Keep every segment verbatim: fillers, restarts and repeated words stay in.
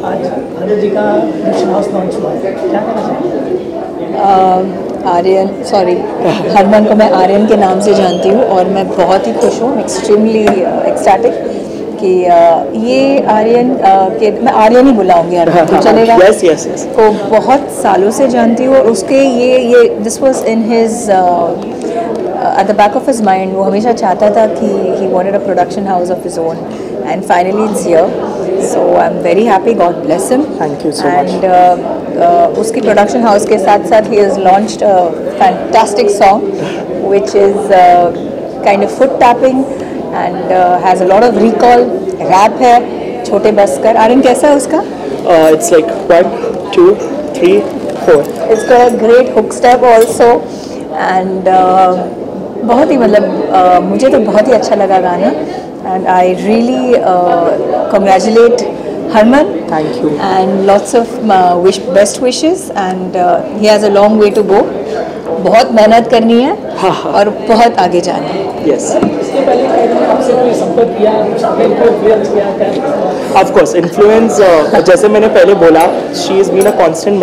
आज आर्यन जी का production house launch हुआ है, क्या कहना चाहेंगे? आर्यन सॉरी हरमन को मैं आर्यन के नाम से जानती हूँ और मैं बहुत ही खुश हूँ, एक्सट्रीमली एक्सटैटिक कि uh, ये आर्यन uh, के मैं आर्यन ही बुलाऊंगी हरमन को, चलेगा? यस यस यस को बहुत सालों से जानती हूँ और उसके ये ये this was in his at the back of his mind. वो हमेशा चाहता था कि he wanted a production house of his own and finally it's here, so I am very happy, God bless him. Thank you so much. And उसकी production house के साथ साथ ही has launched a fantastic song which is kind of foot tapping and has a lot of recall. Rap है, छोटे busker. Aryan कैसा है उसका? It's like one two three four. It's got a great hook step also and बहुत ही मतलब uh, मुझे तो बहुत ही अच्छा लगा गाना and I really congratulate Harman. Thank you and lots of wish best wishes and he has a long way to go. बहुत मेहनत करनी है हाँ, हाँ. और बहुत आगे जाना है। यस इसके पहले कहीं आपसे कोई संपर्क किया, इन्फ्लुएंस किया? ऑफ कोर्स इन्फ्लुएंस, जैसे मैंने पहले बोला, she is been a constant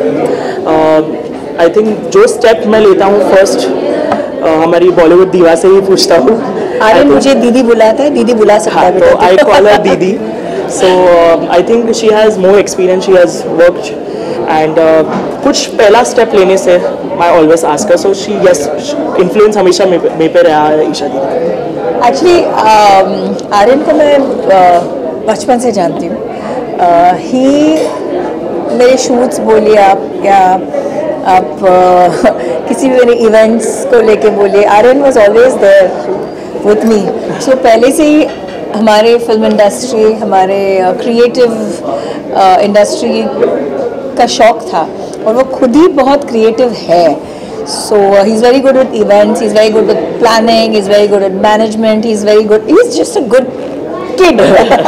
mentor. I think जो स्टेप मैं लेता हूँ फर्स्ट uh, हमारी बॉलीवुड दीवा से ही पूछता हूँ। आर्यन मुझे दीदी बुलाता है, दीदी बुला सकता हाँ, है तो बेटा। आई call her didi. So I think she has more experience, she has worked and कुछ पहला स्टेप लेने से I always ask her, so she yes influence हमेशा मे पे, मे पे रहा है ईशा दीदी। एक्चुअली आर्यन को मैं uh, बचपन से जानती हूँ। ही uh, मेरे शूट्स बोलिए आप या आप uh, किसी भी मेरे इवेंट्स को लेके बोलिए, Aryan was always there with me. So पहले से ही हमारे फिल्म इंडस्ट्री, हमारे क्रिएटिव uh, इंडस्ट्री uh, का शौक़ था और वो खुद ही बहुत क्रिएटिव है। So uh, he's very good with events, he's very good with planning, he's very good at management, he's very good, he's just a good kid.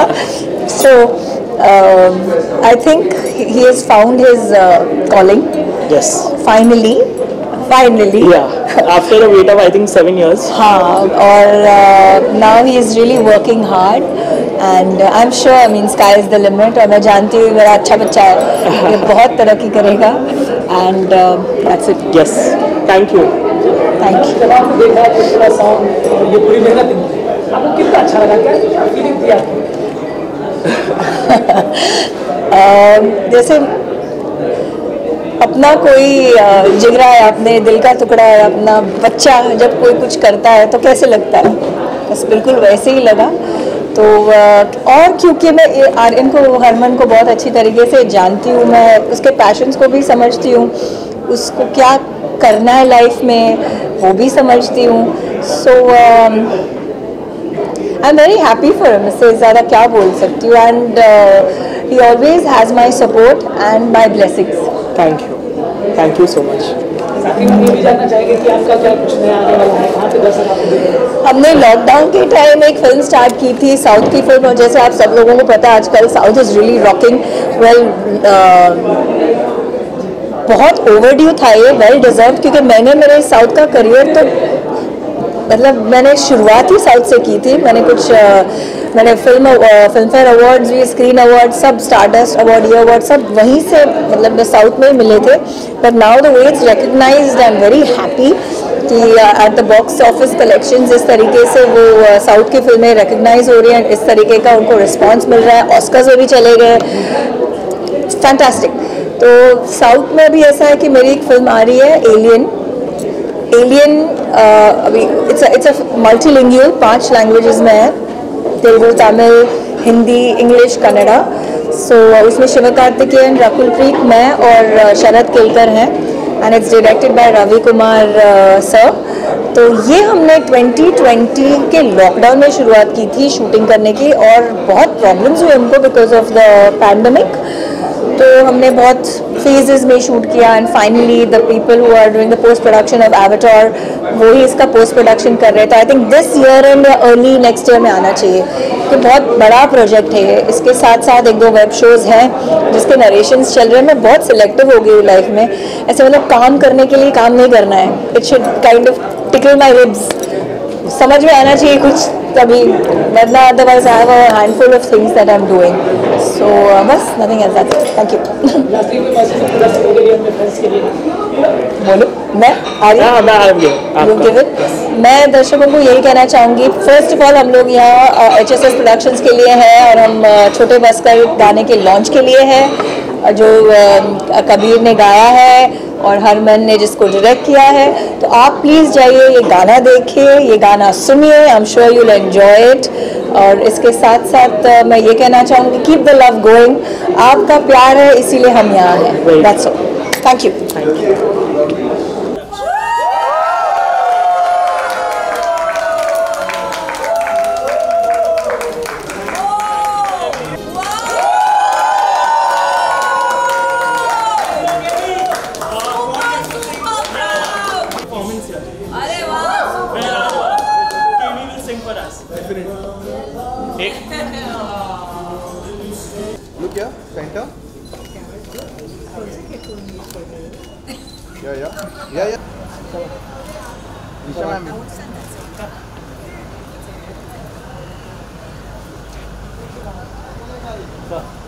So um, I think he he has found his uh, calling. Yes. Finally, finally. Yeah. After a wait of I think seven years. हाँ, और uh, now he is really working hard and uh, I'm sure, I mean sky is the limit और मैं जानती हूँ मेरा अच्छा बच्चा है, ये बहुत तरक्की करेगा and uh, that's it. Yes. Thank you. Thank you. जब आपने देखा ये पूरा सॉन्ग, ये पूरी मेहनत आपको कितना अच्छा लगा, क्या फीलिंग थी आपको? जैसे अपना कोई जिगरा है, अपने दिल का टुकड़ा है, अपना बच्चा जब कोई कुछ करता है तो कैसे लगता है, बस बिल्कुल वैसे ही लगा। तो और क्योंकि मैं आर्यन को, हरमन को बहुत अच्छी तरीके से जानती हूँ, मैं उसके पैशंस को भी समझती हूँ, उसको क्या करना है लाइफ में वो भी समझती हूँ। So I am very happy for him, इससे ज़्यादा क्या बोल सकती हूँ। And he always has my support and my blessings. Thank you, thank you so much. साथ ही हम ये भी जानना चाहेंगे कि आपका क्या कुछ नया आने वाला है, कहाँ पे दर्शक आपको देखेंगे? हमने लॉकडाउन के टाइम एक फिल्म स्टार्ट की थी, साउथ की फिल्म, और जैसे आप सब लोगों को पता है आजकल south is really rocking. Well बहुत ओवरड्यू था ये, वेल डिजर्व, क्योंकि मैंने मेरे साउथ का करियर तो मतलब मैंने शुरुआत ही साउथ से की थी। मैंने कुछ uh, मैंने फिल्म फिल्म फेयर अवार्ड्स भी, स्क्रीन अवार्ड, सब स्टारडस्ट अवार्ड, ये अवार्ड सब वहीं से मतलब साउथ में ही मिले थे। But now the way it's recognised, I am very happy कि at the box office collections इस तरीके से वो साउथ की फिल्में रिकग्नाइज हो रही हैं, इस तरीके का उनको रिस्पॉन्स मिल रहा है, ऑस्कर्स में भी चले गए, फैंटास्टिक। तो साउथ में भी ऐसा है कि मेरी एक फिल्म आ रही है एलियन। एलियन अभी इट्स इट्स अ मल्टीलिंगुअल, पांच लैंग्वेजेस में है, Telugu, Tamil, Hindi, English, Kannada. So so, उसमें शिवकार्तिकेयन, रकुल प्रीत, मैं और शरद केलकर हैं and it's directed by Ravi Kumar sir. तो ये हमने ट्वेंटी ट्वेंटी के लॉकडाउन में शुरुआत की थी शूटिंग करने की, और बहुत प्रॉब्लम्स हुए हमको बिकॉज ऑफ द पैंडमिक। तो हमने बहुत फेजेस में शूट किया and finally the people who are doing the post production of Avatar वो ही इसका पोस्ट प्रोडक्शन कर रहे थे। I think this year end या अर्ली नेक्स्ट ईयर में आना चाहिए, कि बहुत बड़ा प्रोजेक्ट है। इसके साथ साथ एक दो वेब शोज़ हैं जिसके नरेशंस चल रहे हैं। मैं बहुत सिलेक्टिव हो गई हूँ लाइफ में, ऐसे मतलब काम करने के लिए काम नहीं करना है, it should kind of tickle my ribs, समझ में आना चाहिए कुछ तभी, वरना otherwise I have a handful of things that I am doing. So बस nothing else, that's it, thank you. Lastly कोई मैसेज पूरा के लिए अपने फ्रेंड्स के लिए बोलो, मैं आ रही हाँ, मैं आ गया You give it? मैं दर्शकों को यही कहना चाहूँगी, फर्स्ट ऑफ ऑल हम लोग यहाँ एच एस एस प्रोडक्शंस के लिए हैं और हम अ, छोटे बस्कर गाने के लॉन्च के लिए हैं, अ, जो अ, कबीर ने गाया है और हरमन ने जिसको डायरेक्ट किया है। तो आप प्लीज़ जाइए, ये गाना देखिए, ये गाना सुनिए, I am sure you will enjoy it. और इसके साथ साथ अ, मैं ये कहना चाहूँगी, कीप द लव गोइंग, आपका प्यार है इसीलिए हम यहाँ हैं, that's all, thank you. Look here, center. Yeah, yeah, yeah, yeah. Nisha ma'am.